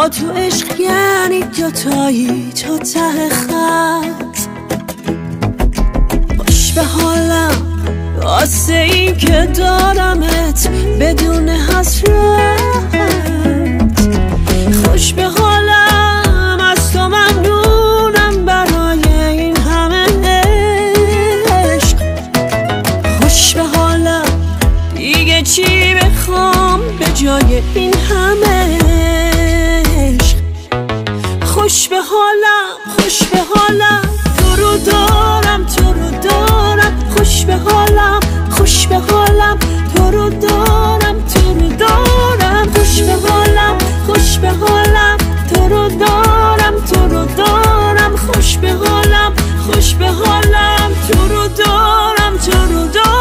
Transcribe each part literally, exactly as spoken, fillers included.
با تو عشق یعنی دوتایی تا ته خط. خوش به حالم واسه این که دارمت بدون حسرت. خوش به حالم از تو ممنونم برای این همه عشق. خوش به حالم دیگه چی بخوام به جای این همه عشق. خوش به حالم خوش به حالم تو رو دارم تو رو دارم. خوش به حالم خوش به حالم تو رو دارم تو رو دارم. خوش به حالم خوش به حالم تو رو دارم تو رو دارم. خوش به حالم خوش به حالم تو رو دارم تو رو دارم.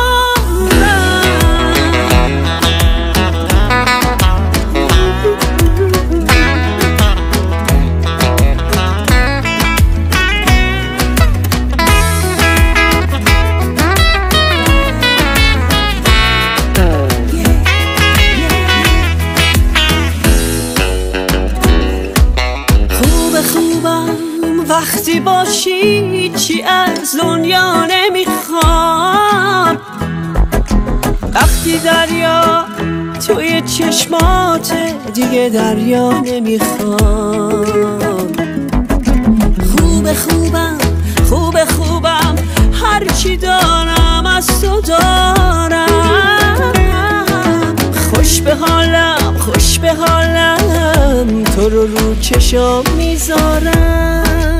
وقتی باشی چی از دنیا نمیخوام. وقتی دریا توی چشمات دیگه دریا نمیخوام. خوب خوبم خوب خوبم هرچی دارم از تو دارم. خوش به حالم خوش به حالم تو رو رو چشام میذارم.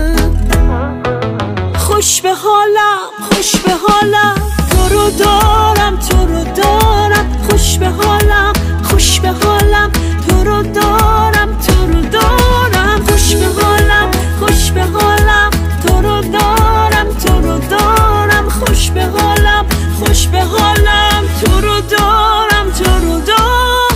خوش به حالم خوش به حالم تو رو دارم تو رو دارم. خوش به حالم خوش به حالم تو رو دارم تو رو دارم. خوش به حالم خوش به حالم تو رو دارم تو رو دارم. خوش به حالم خوش به حالم تو رو دارم تو رو دارم.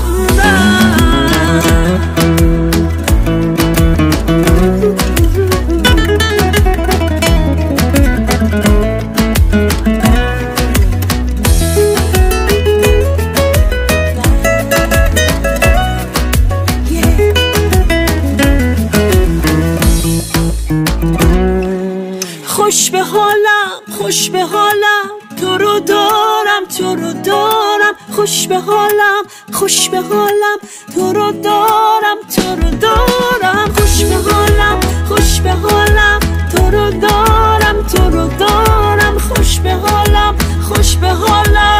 خوش به حالم خوش به حالم تو رو دارم تو رو دارم. خوش به حالم خوش به حالم تو رو دارم تو رو دارم. خوش به حالم خوش به حالم تو رو دارم تو رو دارم. خوش به حالم خوش به حالم